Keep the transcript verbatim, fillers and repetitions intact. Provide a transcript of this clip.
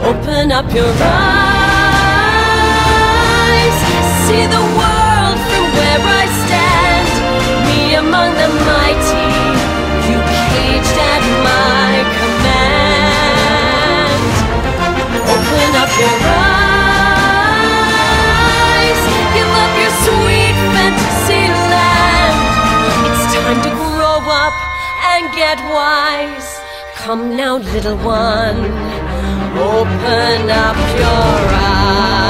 Open up your eyes, see the world from where I stand. Me among the mighty, you caged at my command. Open up your eyes, give up your sweet fantasy land. It's time to grow up and get wise. Come now, little one, open up your eyes.